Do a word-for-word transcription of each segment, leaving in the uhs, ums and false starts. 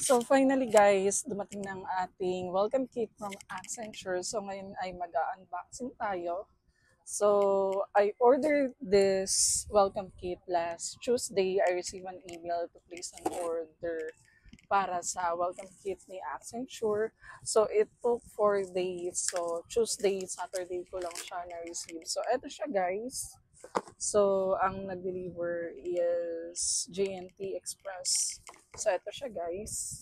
So finally guys, dumating na ang ating welcome kit from Accenture. So ngayon ay mag-unboxing tayo. So I ordered this welcome kit last Tuesday. I received an email to place an order para sa welcome kit ni Accenture. So it took four days. So Tuesday, Saturday ko lang siya na-receive. So eto siya guys. So ang nag-deliver is J N T Express. So eto siya guys.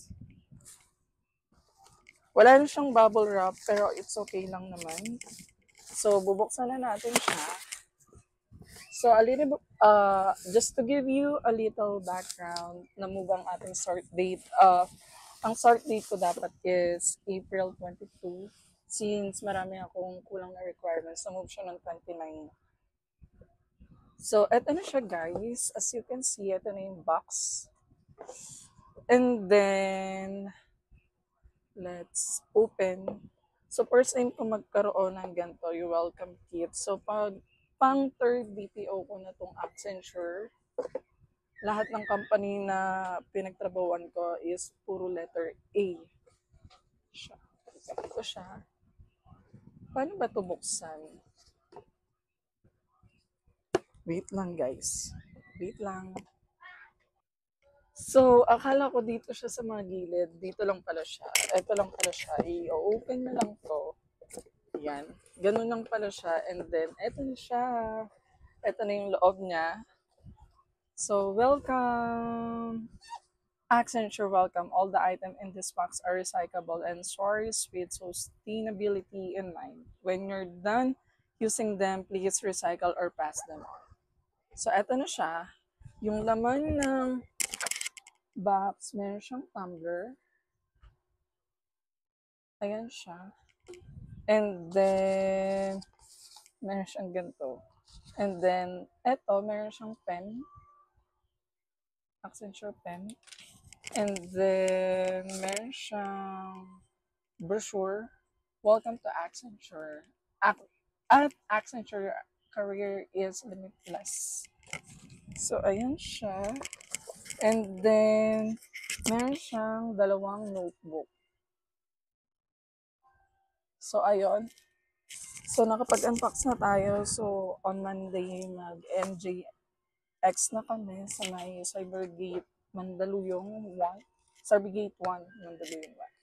Wala na siyang bubble wrap pero it's okay lang naman. So bubuksan na natin siya. So a little uh just to give you a little background, na-move ang ating start date. Uh ang start date ko dapat is April twenty-two. Since marami akong kulang na requirements, na-move siya ng twenty-nine. So eto na siya guys. As you can see, eto na yung box. And then let's open. So, first time ko magkaroon ng ganito, yung welcome kit. So, pag pang third B P O ko na tong Accenture, lahat ng company na pinagtrabawan ko is puro letter A. Siya. Ito siya. Paano ba ito buksan? Wait lang guys. Wait lang. So, akala ko dito siya sa mga gilid. Dito lang pala siya. Ito lang pala siya. I-open na lang to. Yan. Ganun lang pala siya. And then, ito na siya. Ito na yung loob niya. So, welcome! Accenture welcome. All the items in this box are recyclable and stories with sustainability in mind. When you're done using them, please recycle or pass them on. So, ito na siya. Yung laman ng box, meron siyang tumbler. Ayan siya. And then, meron siyang ganito. And then, eto, meron siyang pen. Accenture pen. And then, meron siyang brochure. Welcome to Accenture. At, at Accenture, career is limitless. So, ayan siya. And then, meron siyang dalawang notebook. So, ayun. So, nakapag-unbox na tayo. So, on Monday, mag-M J X na kami sa may Cybergate, Mandaluyong one. Cybergate one, Mandaluyong one.